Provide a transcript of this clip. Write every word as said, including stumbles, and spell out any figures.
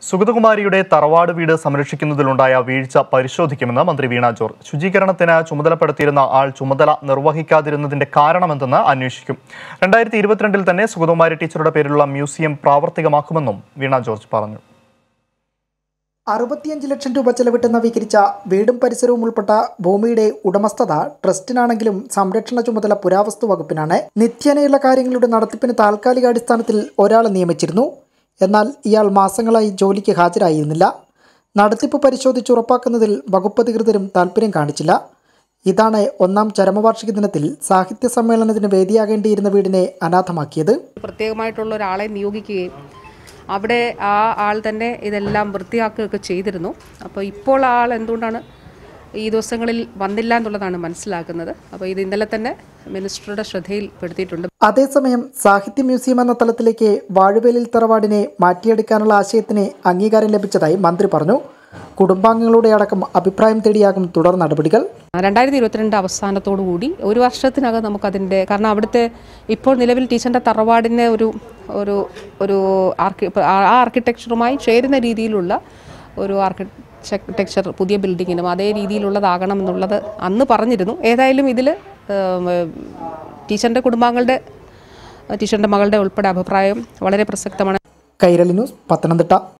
സുഗതകുമാരിയുടെ തറവാട് വീട് സംരക്ഷിക്കുന്നതിലുണ്ടായ വീഴ്ച പരിശോധിക്കുമെന്ന് മന്ത്രി വീണ ജോർജ്. ശുചീകരണത്തിന് ചുമതലപ്പെടുത്തിയിരുന്ന ആൾ ചുമതല നിർവഹിക്കാതിരുന്നതിന്റെ കാരണമെന്തെന്ന് അന്വേഷിക്കും. രണ്ടായിരത്തി ഇരുപത്തിരണ്ടിൽ തന്നെ സുഗതകുമാരി ടീച്ചറുടെ പേരിലുള്ള മ്യൂസിയം പ്രാവർത്തികമാക്കുമെന്നും വീണ ജോർജ് പറഞ്ഞു. അറുപത്തിയഞ്ച് ലക്ഷം രൂപ ചെലവിട്ട് നവീകരിച്ച വീടും പരിസരവും ഉൾപ്പെട്ട ഭൂമിയുടെ ഉടമസ്ഥത ട്രസ്റ്റിനാണെങ്കിലും സംരക്ഷണ ചുമതല പുരാവസ്തു വകുപ്പിനാണ്. നിത്യേനയുള്ള കാര്യങ്ങളുടെ നടത്തിപ്പിന് താൽക്കാലിക അടിസ്ഥാനത്തിൽ ഒരാളെ നിയമിച്ചിരുന്നു. എന്നാൽ ഇയാൾ മാസങ്ങളായി ജോലിക്ക് ഹാജരായിരുന്നില്ല. നടത്തിപ്പ് പരിശോധിച്ച് ഉറപ്പാക്കുന്നതിൽ വകുപ്പ് അധികൃതരും താൽപ്പര്യം കാണിച്ചില്ല. ഇതാണ് ഒന്നാം ചരമവാർഷിക ദിനത്തിൽ സാഹിത്യ സമ്മേളനത്തിന് വേദിയാകേണ്ടിയിരുന്ന വീടിനെ അനാഥമാക്കിയത്. പ്രത്യേകമായിട്ടുള്ള ഒരാളെ നിയോഗിക്കുകയും അവിടെ ആ ആൾ തന്നെ ഇതെല്ലാം വൃത്തിയാക്കുകയൊക്കെ ചെയ്തിരുന്നു. അപ്പോൾ ഇപ്പോൾ ആ ആൾ എന്തുകൊണ്ടാണ് ഈ ദിവസങ്ങളിൽ വന്നില്ല എന്നുള്ളതാണ് മനസ്സിലാക്കുന്നത്. അപ്പോൾ ഇത് ഇന്നലെ തന്നെ മിനിസ്റ്ററുടെ ശ്രദ്ധയിൽപ്പെടുത്തിയിട്ടുണ്ട്. അതേസമയം സാഹിത്യ മ്യൂസിയം എന്ന തലത്തിലേക്ക് വാഴുവേലിൽ തറവാടിനെ മാറ്റിയെടുക്കാനുള്ള ആശയത്തിന് അംഗീകാരം ലഭിച്ചതായി മന്ത്രി പറഞ്ഞു. കുടുംബാംഗങ്ങളുടെ അടക്കം അഭിപ്രായം തേടിയാകും തുടർ നടപടികൾ. രണ്ടായിരത്തി ഇരുപത്തിരണ്ട് അവസാനത്തോടു കൂടി ഒരു വർഷത്തിനകം നമുക്കതിൻ്റെ, കാരണം അവിടുത്തെ ഇപ്പോൾ നിലവിൽ ടീച്ചറിൻ്റെ തറവാടിനെ ഒരു ഒരു ഒരു ആർക്കി ആ ആർക്കിടെക്ചറുമായി ചേരുന്ന രീതിയിലുള്ള ഒരു ആർക്കിടെക്ചർ പുതിയ ബിൽഡിങ്ങിനും അതേ രീതിയിലുള്ളതാകണം എന്നുള്ളത് അന്ന് പറഞ്ഞിരുന്നു. ഏതായാലും ഇതിൽ ടീച്ചറിൻ്റെ കുടുംബാംഗങ്ങളുടെ ടീച്ചറിൻ്റെ മകളുടെ ഉൾപ്പെടെ അഭിപ്രായം വളരെ പ്രസക്തമാണ്. കൈരളി ന്യൂസ്, പത്തനംതിട്ട.